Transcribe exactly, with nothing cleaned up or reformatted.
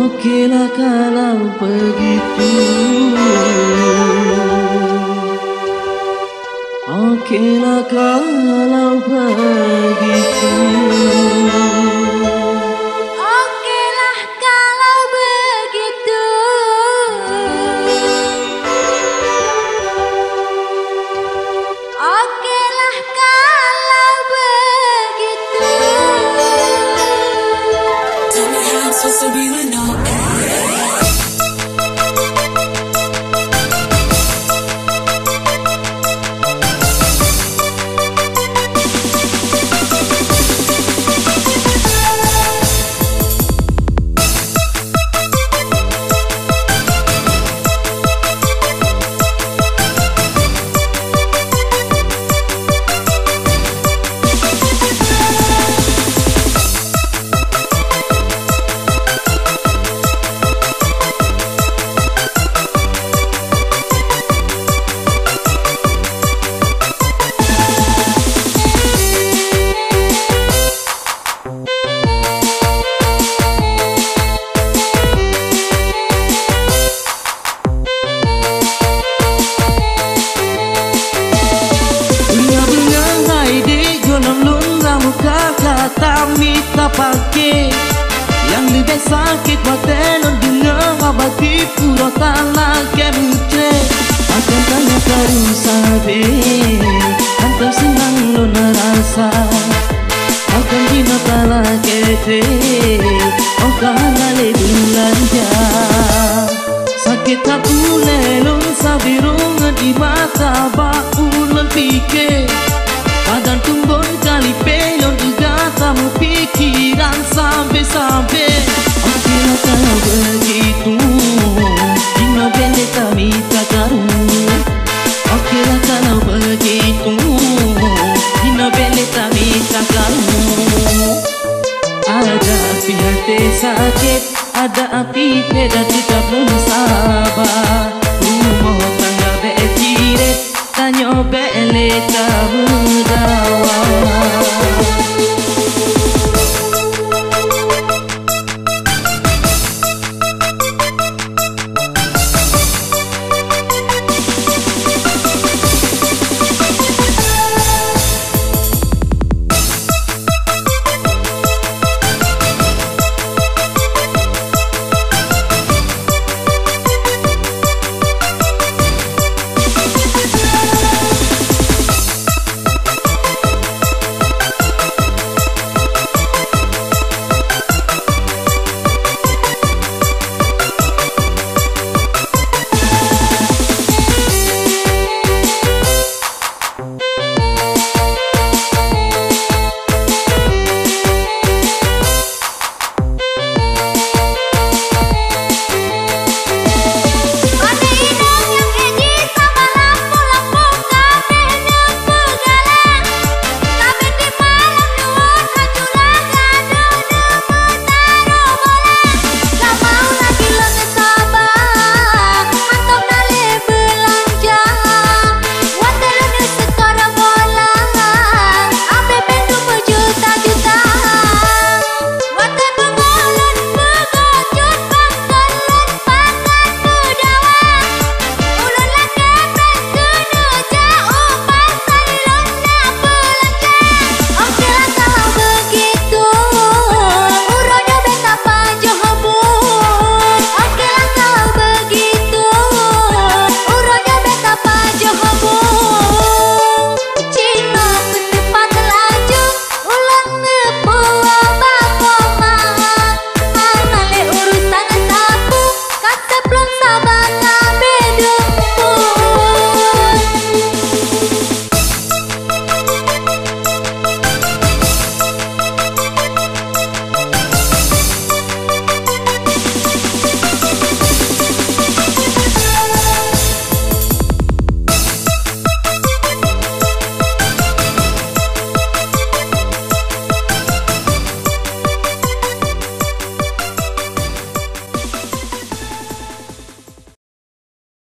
Oke lah kalau begitu, oke lah kalau begitu. Oke lah kalau begitu. Oke lah kalau begitu. Tell me how I'm supposed to be with no Mita pakai yang lebih sakit mata dengar abadi pura tanah kemutre akan tanya terus sabe antar senang lo narasa akan dina tala kete oh kahana le belanja sakit aku lelong sabirung di mata ba ulun pikir badan tumbun kali pelon juga tamu pikiran sampai-sampai. Oke lah kalau begitu, dina bende kami tak karu. Oke lah kalau begitu, dina bende kami tak karu. Ada api hati sakit, ada api beda kita belum sabar. Rumah tangga bekiret, tanya bele tak berdawa.